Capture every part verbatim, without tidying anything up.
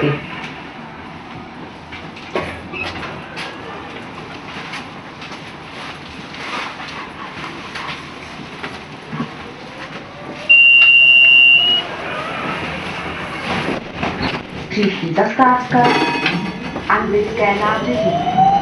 náměstí. Příští zastávka Anglické nábřeží.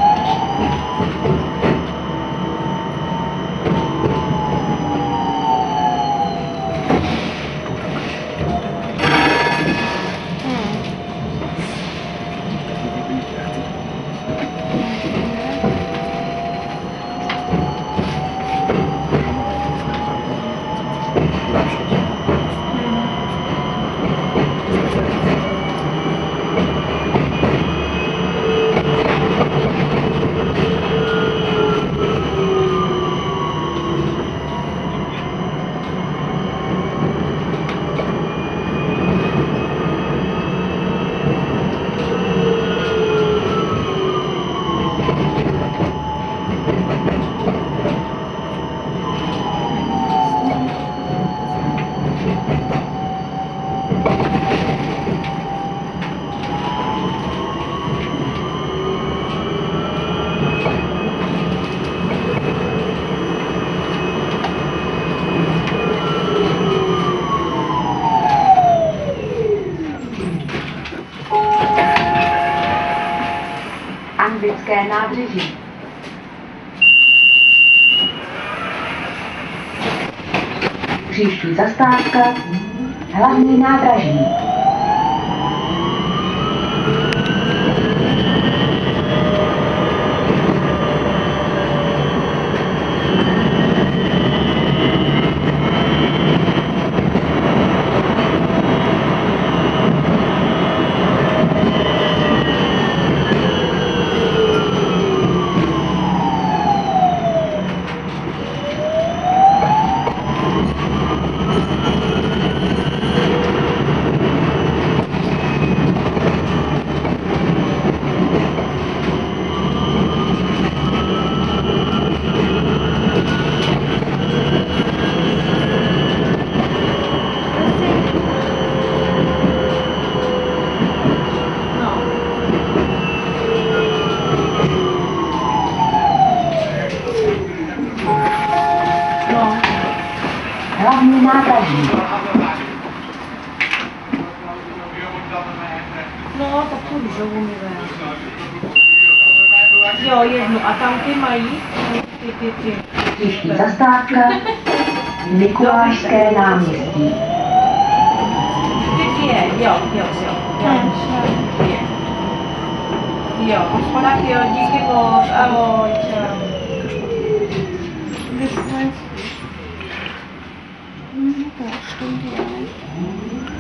Anglické nábřeží. Příští zastávka Hlavní nádraží. Hlavní nádraží. No, tak tu růžovou mi vem. Jo, jednu. A tam ty mají? Ty, ty, ty. Příští zastávka Mikulášské náměstí. Ty dvě, jo, jo, jo. Jo, dvě. Jo, tak jo, díky moc, ahoj, čau. This was... Mm, that's good, yeah.